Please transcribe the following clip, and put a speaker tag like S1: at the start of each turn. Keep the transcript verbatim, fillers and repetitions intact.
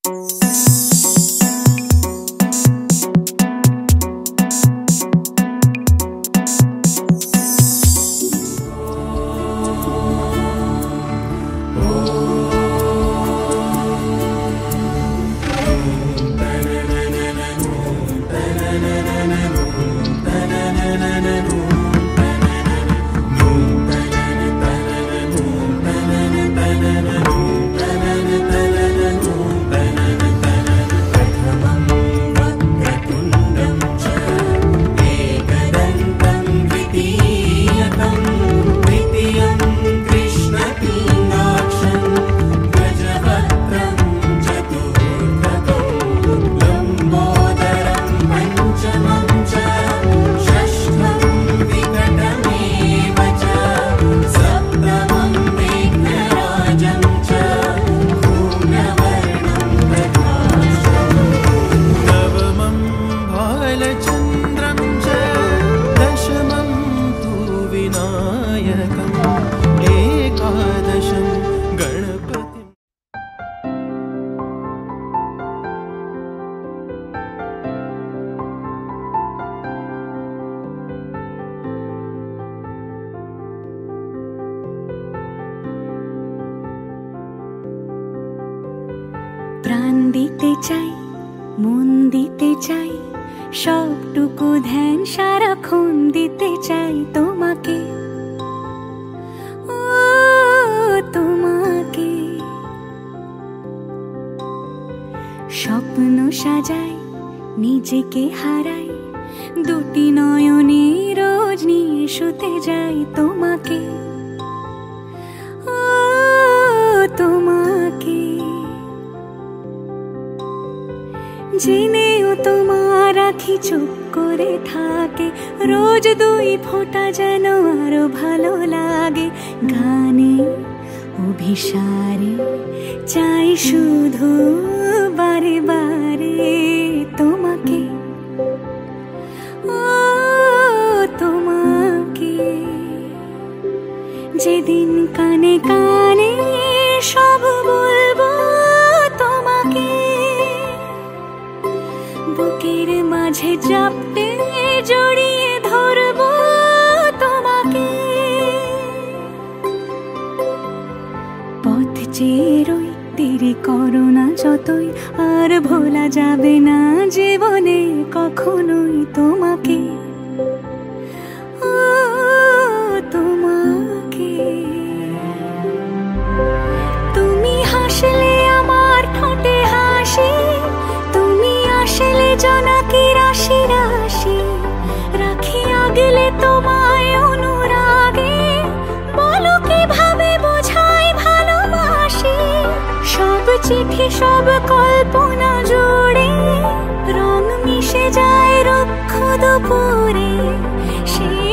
S1: প্রাণ দিতে চাই, মন দিতে চাই, সবটুকু ধ্যান সারাক্ষণ দিতে চাই তোমাকে, ও তোমাকে। স্বপ্ন সাজাই, নিজেকে হারাই, দুটি নয়নে রোজ নিয়ে শুতে যাই তোমাকে, ও তোমাকে। জেনেও তোমার আখি চুপ করে থাকে, রোজ দুই ফোঁটা যেন আরো ভালো লাগে। গানে অভিসারে চাই শুধু বারে বারে তোমাকে, ও তোমাকে। যেদিন কানে কানে সব বলবো তোমাকে, বুকের মাঝে চাপতে জড়িয়ে ধরবো তোমাকে। পথ চেয়ে রই, দেরি করো না যতই, আর ভোলা যাবে না জীবনে কখনোই তোমাকে, ও তোমাকে। তুমি হাসলে আমার ঠোঁটে হাসি, তুমি আসলে জোনাকি রাশি রাশি, রাখি আগলে তোমায় অনুরাগে, বলো কিভাবে বোঝাই ভালোবাসি। সব চিঠি সব কল্পনা জুড়ে রং মিশে যায় রুক্ষ দুপুরে, সে